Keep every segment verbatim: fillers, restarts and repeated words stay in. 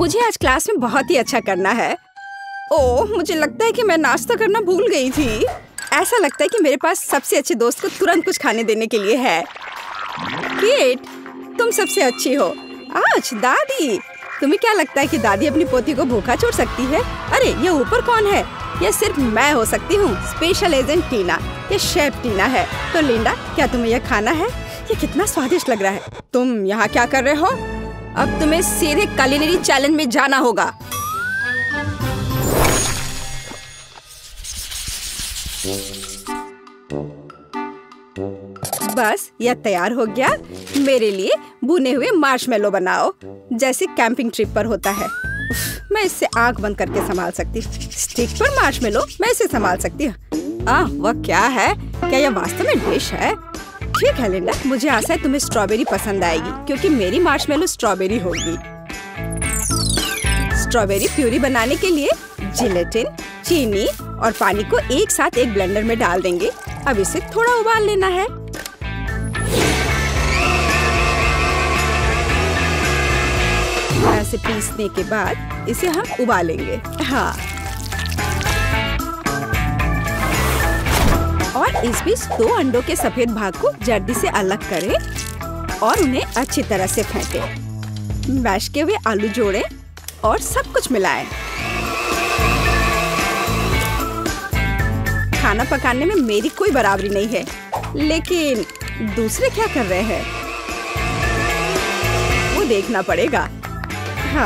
मुझे आज क्लास में बहुत ही अच्छा करना है। ओह, मुझे लगता है कि मैं नाश्ता करना भूल गई थी। ऐसा लगता है कि मेरे पास सबसे अच्छे दोस्त को तुरंत कुछ खाने देने के लिए है। केट, तुम सबसे अच्छी हो। आज दादी, तुम्हें क्या लगता है कि दादी अपनी पोती को भूखा छोड़ सकती है? अरे ये ऊपर कौन है? ये सिर्फ मैं हो सकती हूँ, स्पेशल एजेंट टीना। ये शेफ टीना है। तो लिंडा, क्या तुम्हें यह खाना है? ये कितना स्वादिष्ट लग रहा है। तुम यहाँ क्या कर रहे हो? अब तुम्हें सीधे कुलिनरी चैलेंज में जाना होगा। बस यह तैयार हो गया। मेरे लिए भुने हुए मार्शमेलो बनाओ, जैसे कैंपिंग ट्रिप पर होता है। मैं इससे आंख बंद करके संभाल सकती हूँ। स्टिक पर मार्शमेलो, मैं इसे संभाल सकती हूँ। आह, वह क्या है? क्या यह वास्तव में डिश है? ठीक है लिंडा, मुझे आशा है तुम्हें स्ट्रॉबेरी पसंद आएगी, क्योंकि मेरी मार्शमेलो स्ट्रॉबेरी होगी। स्ट्रॉबेरी प्यूरी बनाने के लिए जिलेटिन, चीनी और पानी को एक साथ एक ब्लेंडर में डाल देंगे। अब इसे थोड़ा उबाल लेना है। ऐसे पीसने के बाद इसे हम उबालेंगे। हाँ, और इस बीच दो अंडों के सफेद भाग को जर्दी से अलग करें और उन्हें अच्छी तरह से फेंटें। मैश किए हुए आलू जोड़ें और सब कुछ मिलाएं। खाना पकाने में मेरी कोई बराबरी नहीं है, लेकिन दूसरे क्या कर रहे हैं वो देखना पड़ेगा। हाँ,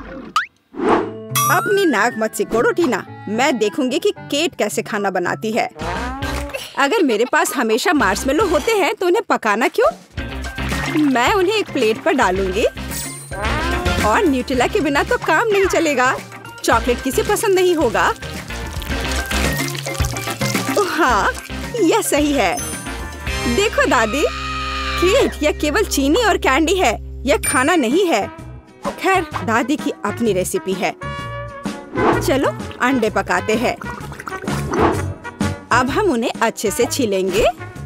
अपनी नाक मत सिकोड़ो टीना। मैं देखूंगी कि केट कैसे खाना बनाती है। अगर मेरे पास हमेशा मार्शमेलो होते हैं तो उन्हें पकाना क्यों? मैं उन्हें एक प्लेट पर डालूंगी। और न्यूटेला के बिना तो काम नहीं चलेगा। चॉकलेट किसे पसंद नहीं होगा? ओह हाँ, यह सही है। देखो दादी, केट, यह केवल चीनी और कैंडी है, यह खाना नहीं है। खैर, दादी की अपनी रेसिपी है। चलो अंडे पकाते हैं। अब हम उन्हें अच्छे से छीलेंगे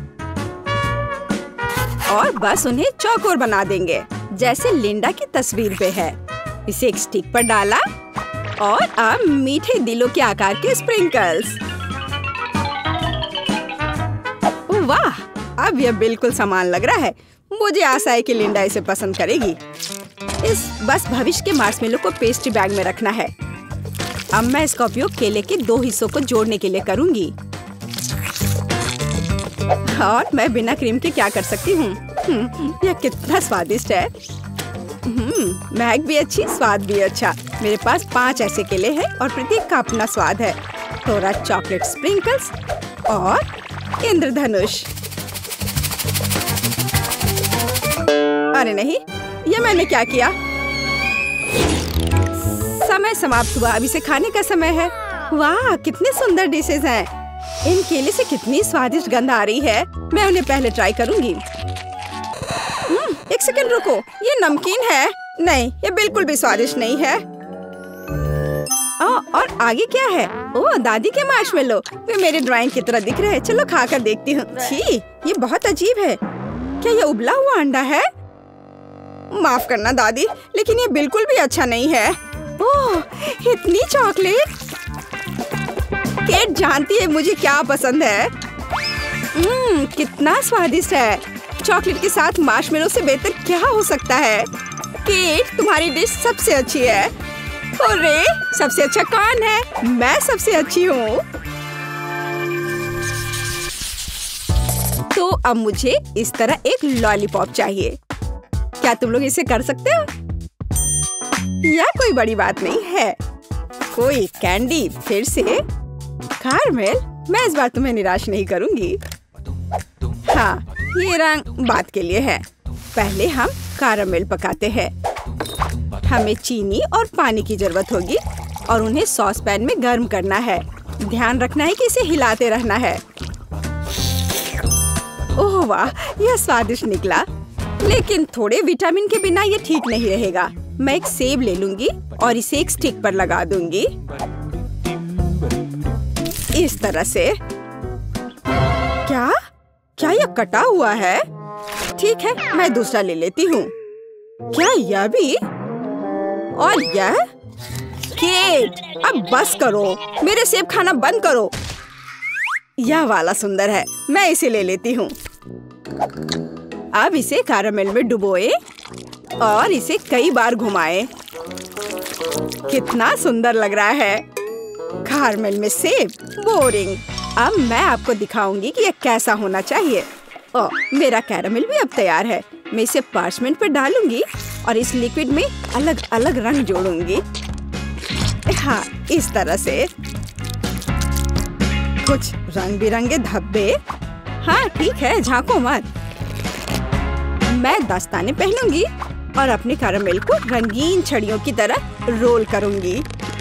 और बस उन्हें चौकोर बना देंगे, जैसे लिंडा की तस्वीर पे है। इसे एक स्टिक पर डाला और अब मीठे दिलों के आकार के स्प्रिंकल्स। वाह, अब यह बिल्कुल समान लग रहा है। मुझे आशा है कि लिंडा इसे पसंद करेगी। इस बस भविष्य के मार्शमेलो को पेस्ट्री बैग में रखना है। अब मैं इसका उपयोग केले के दो हिस्सों को जोड़ने के लिए करूंगी। और मैं बिना क्रीम के क्या कर सकती हूँ? यह कितना स्वादिष्ट है। महक भी अच्छी, स्वाद भी अच्छा। मेरे पास पांच ऐसे केले हैं और प्रत्येक का अपना स्वाद है। थोड़ा चॉकलेट स्प्रिंकल्स और इंद्रधनुष। अरे नहीं, ये मैंने क्या किया? समय समाप्त हुआ। अभी से खाने का समय है। वाह, कितने सुंदर डिशेज हैं। इन केले से कितनी स्वादिष्ट गंध आ रही है। मैं उन्हें पहले ट्राई करूंगी। एक सेकंड रुको, ये नमकीन है? नहीं, ये बिल्कुल भी स्वादिष्ट नहीं है। ओ, और आगे क्या है? ओह, दादी के मार्शमेलो। वे मेरे ड्राइंग की तरह दिख रहे हैं। चलो खाकर देखती हूँ। छी, ये बहुत अजीब है। क्या ये उबला हुआ अंडा है? माफ करना दादी, लेकिन ये बिल्कुल भी अच्छा नहीं है। ओह, इतनी चॉकलेट। केट जानती है मुझे क्या पसंद है। हम्म, कितना स्वादिष्ट है। चॉकलेट के साथ मार्शमेलो से बेहतर क्या हो सकता है? केट, तुम्हारी डिश सबसे अच्छी है। अरे, सबसे अच्छा कौन है? मैं सबसे अच्छी हूँ। तो अब मुझे इस तरह एक लॉलीपॉप चाहिए। क्या तुम लोग इसे कर सकते हो? यह कोई बड़ी बात नहीं है। कोई कैंडी, फिर से कारमेल। मैं इस बार तुम्हें निराश नहीं करूंगी। हाँ, ये रंग बात के लिए है। पहले हम कारमेल पकाते हैं। हमें चीनी और पानी की जरूरत होगी और उन्हें सॉस पैन में गर्म करना है। ध्यान रखना है कि इसे हिलाते रहना है। ओह वाह, यह स्वादिष्ट निकला, लेकिन थोड़े विटामिन के बिना ये ठीक नहीं रहेगा। मैं एक सेब ले लूंगी और इसे एक स्टिक पर लगा दूंगी, इस तरह से। क्या क्या यह कटा हुआ है? ठीक है, मैं दूसरा ले लेती हूँ। क्या यह भी? और यह केट, अब बस करो, मेरे सेब खाना बंद करो। यह वाला सुंदर है, मैं इसे ले लेती हूँ। अब इसे कैरामेल में डुबोए और इसे कई बार घुमाए। कितना सुंदर लग रहा है। कैरामेल में सेब, बोरिंग। अब मैं आपको दिखाऊंगी कि यह कैसा होना चाहिए। ओ, मेरा कैरामेल भी अब तैयार है। मैं इसे पार्चमेंट पर डालूंगी और इस लिक्विड में अलग अलग रंग जोड़ूंगी। हाँ, इस तरह से कुछ रंग बिरंगे धब्बे। हाँ ठीक है, झांको मत। मैं दस्ताने पहनूंगी और अपने कैरामेल को रंगीन छड़ियों की तरह रोल करूंगी।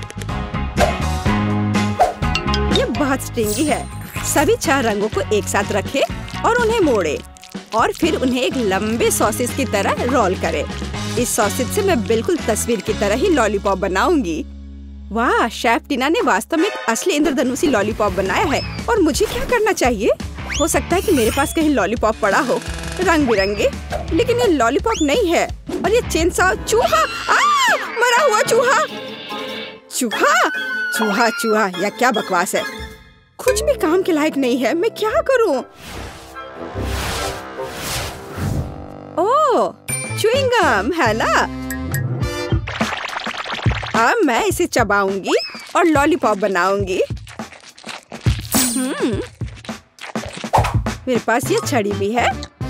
ये बहुत स्ट्रिंगी है। सभी छह रंगों को एक साथ रखें और उन्हें मोड़े और फिर उन्हें एक लंबे सॉसेज की तरह रोल करें। इस सॉसेज से मैं बिल्कुल तस्वीर की तरह ही लॉलीपॉप बनाऊंगी। वाह, शेफ टीना ने वास्तव में एक असली इंद्रधनुषी लॉलीपॉप बनाया है। और मुझे क्या करना चाहिए? हो सकता है कि मेरे पास कहीं लॉलीपॉप पड़ा हो रंग बिरंगे, लेकिन ये लॉलीपॉप नहीं है। और ये चेनसॉ, चूहा, आ, मरा हुआ चूहा। चूहा चूहा चूहा, या क्या बकवास है। कुछ भी काम के लायक नहीं है। मैं क्या करूं? ओह, च्युइंग गम है ना। अब मैं इसे चबाऊंगी और लॉलीपॉप बनाऊंगी। हम्म, मेरे पास ये छड़ी भी है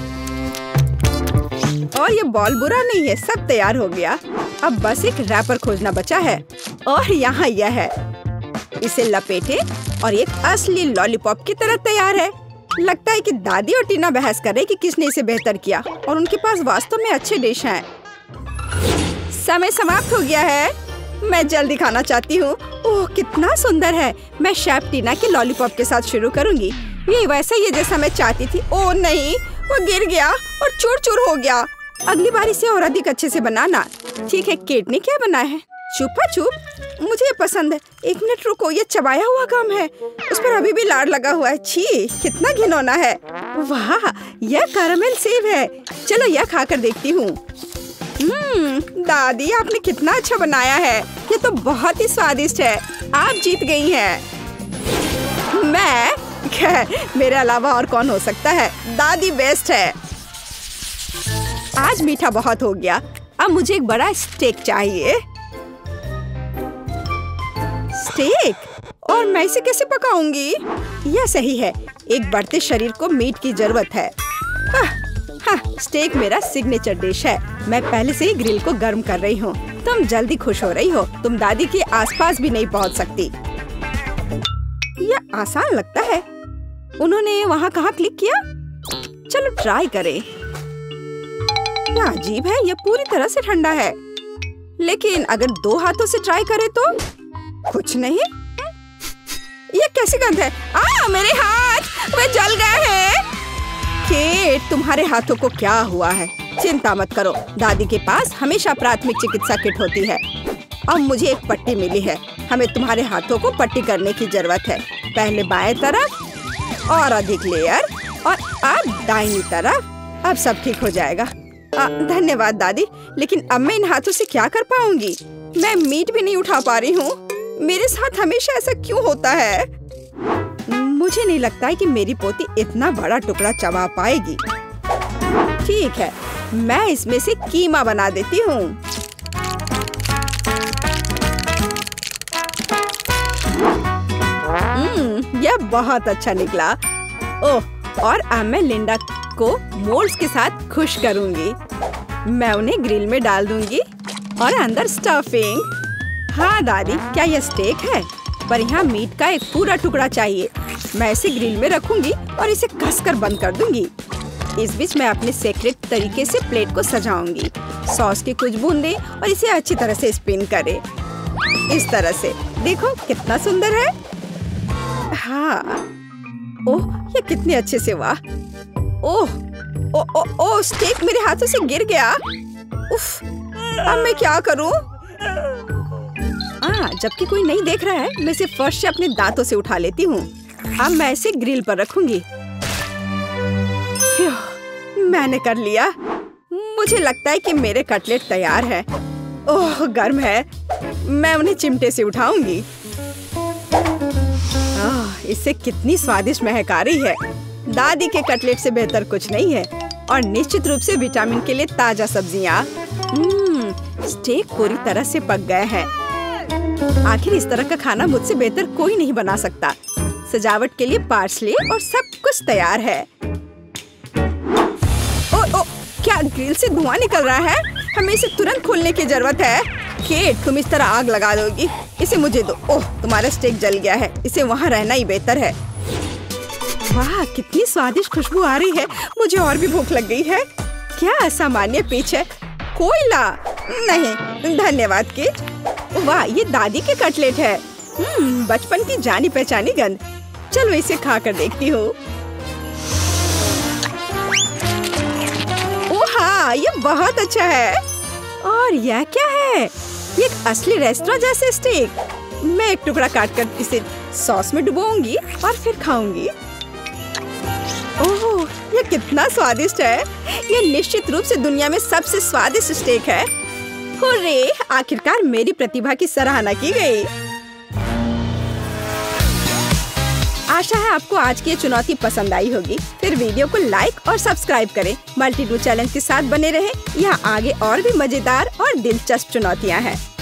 और ये बॉल बुरा नहीं है। सब तैयार हो गया। अब बस एक रैपर खोजना बचा है और यहाँ यह है। इसे लपेटे और एक असली लॉलीपॉप की तरह तैयार है। लगता है कि दादी और टीना बहस कर रहे कि किसने इसे बेहतर किया और उनके पास वास्तव में अच्छे डिश हैं। समय समाप्त हो गया है। मैं जल्दी खाना चाहती हूँ। ओह, कितना सुंदर है। मैं शेफ टीना के लॉलीपॉप के साथ शुरू करूंगी। ये वैसा ही है जैसा मैं चाहती थी। ओह नहीं, वो गिर गया और चूर चूर हो गया। अगली बार इसे और अधिक अच्छे से बनाना। ठीक है, केट ने क्या बनाया है? चुपा चुप, मुझे ये पसंद है। एक मिनट रुको, ये चबाया हुआ गम है। उस पर अभी भी लार लगा हुआ है। छी, कितना घिनौना है। वाह, यह कैरामेल सेब है। चलो यह खाकर देखती हूँ। हम्म, दादी आपने कितना अच्छा बनाया है। ये तो बहुत ही स्वादिष्ट है। आप जीत गई हैं। मैं? मेरे अलावा और कौन हो सकता है। दादी बेस्ट है। आज मीठा बहुत हो गया। अब मुझे एक बड़ा स्टेक चाहिए। स्टेक? और मैं इसे कैसे पकाऊंगी? यह सही है, एक बढ़ते शरीर को मीट की जरूरत है। हाँ, हाँ, स्टेक मेरा सिग्नेचर डिश है। मैं पहले से ही ग्रिल को गर्म कर रही हूँ। तुम जल्दी खुश हो रही हो। तुम दादी के आसपास भी नहीं पहुँच सकती। यह आसान लगता है। उन्होंने वहाँ कहाँ क्लिक किया? चलो ट्राई करें। यह अजीब है, यह पूरी तरह से ठंडा है। लेकिन अगर दो हाथों से ट्राई करें तो कुछ नहीं। यह कैसी गंध है? आ, मेरे हाथ, वे जल गए हैं। केट, तुम्हारे हाथों को क्या हुआ है? चिंता मत करो, दादी के पास हमेशा प्राथमिक चिकित्सा किट होती है। अब मुझे एक पट्टी मिली है। हमें तुम्हारे हाथों को पट्टी करने की जरूरत है। पहले बाएं तरफ और अधिक लेयर और अब दाहिनी तरफ। अब सब ठीक हो जाएगा। आ, धन्यवाद दादी, लेकिन अब मैं इन हाथों से क्या कर पाऊंगी? मैं मीट भी नहीं उठा पा रही हूँ। मेरे साथ हमेशा ऐसा क्यों होता है? मुझे नहीं लगता है कि मेरी पोती इतना बड़ा टुकड़ा चबा पाएगी। ठीक है, मैं इसमें से कीमा बना देती हूँ। हम्म, यह बहुत अच्छा निकला। ओह, और अब मैं लिंडा को मोल्ड्स के साथ खुश करूंगी। मैं उन्हें ग्रिल में डाल दूंगी और अंदर स्टफिंग। हाँ दादी, क्या यह स्टेक है? पर यहाँ मीट का एक पूरा टुकड़ा चाहिए। मैं इसे ग्रिल में रखूंगी और इसे कसकर बंद कर दूंगी। इस बीच मैं अपने सीक्रेट तरीके से प्लेट को सजाऊंगी। सॉस की कुछ बूंदें और इसे अच्छी तरह से स्पिन करें। इस तरह से देखो कितना सुंदर है। हाँ, ओह, ये कितने अच्छे से हुआ। ओह, ओ, ओ, ओ, स्टेक मेरे हाथों से गिर गया। उफ, अब मैं क्या करूं? हाँ, जबकि कोई नहीं देख रहा है, मैं इसे फर्श से अपने दांतों से उठा लेती हूँ। अब मैं इसे ग्रिल पर रखूंगी। मैंने कर लिया। मुझे लगता है कि मेरे कटलेट तैयार है। ओह गर्म है, मैं उन्हें चिमटे से उठाऊंगी। आह, इससे कितनी स्वादिष्ट महक आ रही है। दादी के कटलेट से बेहतर कुछ नहीं है और निश्चित रूप से विटामिन के लिए ताजा सब्जियाँ। हम्म, स्टेक पूरी तरह से पक गए हैं। आखिर इस तरह का खाना मुझसे बेहतर कोई नहीं बना सकता। सजावट के लिए पार्सले और सब कुछ तैयार है। ओ, ओ, क्या ग्रिल से धुआं निकल रहा है? हमें इसे तुरंत खोलने की जरूरत है। केट, तुम इस तरह आग लगा दोगी? इसे मुझे दो। ओह, तुम्हारा स्टेक जल गया है। इसे वहाँ रहना ही बेहतर है। वाह, कितनी स्वादिष्ट खुशबू आ रही है। मुझे और भी भूख लग गई है। क्या असामान्य पिच है। कोयला नहीं, धन्यवाद केट। वाह, ये दादी के कटलेट है। हम्म, बचपन की जानी पहचानी गंध। चलो इसे खा कर देखती हूँ। ओह हाँ, ये बहुत अच्छा है। और यह क्या है? ये एक असली रेस्टोरेंट जैसे स्टेक। मैं एक टुकड़ा काट कर इसे सॉस में डुबोऊंगी और फिर खाऊंगी। ओह, ये कितना स्वादिष्ट है। ये निश्चित रूप से दुनिया में सबसे स्वादिष्ट स्टेक है। हुर्रे, आखिरकार मेरी प्रतिभा की सराहना की गई। आशा है आपको आज की ये चुनौती पसंद आई होगी। फिर वीडियो को लाइक और सब्सक्राइब करें। मल्टी डू चैलेंज के साथ बने रहें। यहाँ आगे और भी मजेदार और दिलचस्प चुनौतियाँ हैं।